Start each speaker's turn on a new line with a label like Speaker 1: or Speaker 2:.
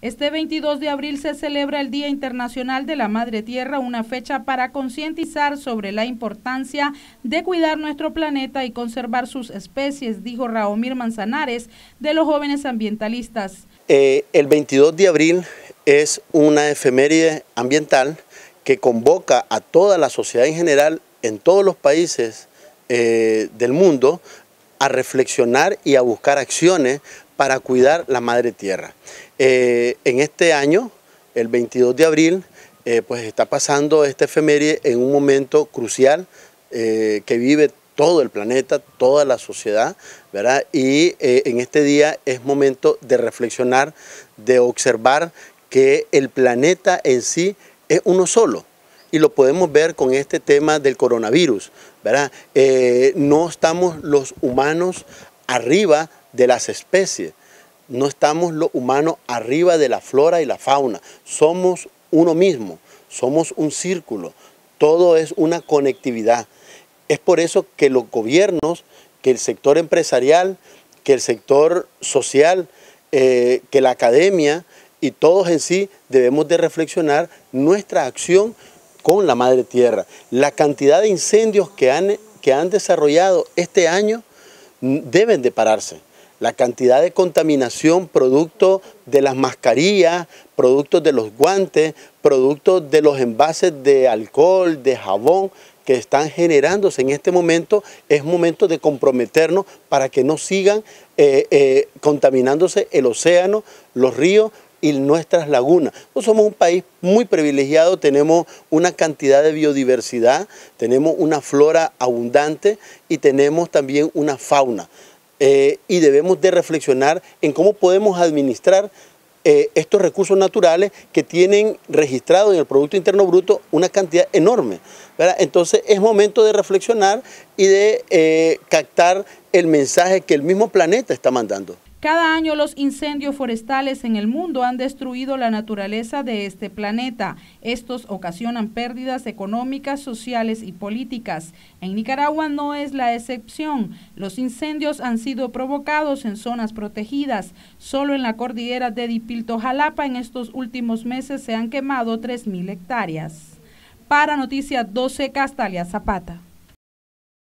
Speaker 1: Este 22 de abril se celebra el Día Internacional de la Madre Tierra, una fecha para concientizar sobre la importancia de cuidar nuestro planeta y conservar sus especies, dijo Raomir Manzanares, de los jóvenes ambientalistas.
Speaker 2: El 22 de abril es una efeméride ambiental que convoca a toda la sociedad en general, en todos los países del mundo, a reflexionar y a buscar acciones para cuidar la madre tierra. En este año, el 22 de abril, pues está pasando esta efeméride en un momento crucial que vive todo el planeta, toda la sociedad, ¿verdad? Y en este día es momento de reflexionar, de observar que el planeta en sí es uno solo. Y lo podemos ver con este tema del coronavirus, ¿verdad? No estamos los humanos arriba de las especies, no estamos los humanos arriba de la flora y la fauna, somos uno mismo, somos un círculo, todo es una conectividad. Es por eso que los gobiernos, que el sector empresarial, que el sector social, que la academia y todos en sí debemos de reflexionar nuestra acción con la madre tierra. La cantidad de incendios que han desarrollado este año deben de pararse. La cantidad de contaminación producto de las mascarillas, producto de los guantes, producto de los envases de alcohol, de jabón que están generándose en este momento, es momento de comprometernos para que no sigan contaminándose el océano, los ríos y nuestras lagunas. Nosotros somos un país muy privilegiado, tenemos una cantidad de biodiversidad, tenemos una flora abundante y tenemos también una fauna. Y debemos de reflexionar en cómo podemos administrar estos recursos naturales que tienen registrado en el Producto Interno Bruto una cantidad enorme, ¿verdad? Entonces es momento de reflexionar y de captar el mensaje que el mismo planeta está mandando.
Speaker 1: Cada año los incendios forestales en el mundo han destruido la naturaleza de este planeta. Estos ocasionan pérdidas económicas, sociales y políticas. En Nicaragua no es la excepción. Los incendios han sido provocados en zonas protegidas. Solo en la cordillera de Dipilto-Jalapa en estos últimos meses se han quemado 3.000 hectáreas. Para Noticias 12, Castalia Zapata.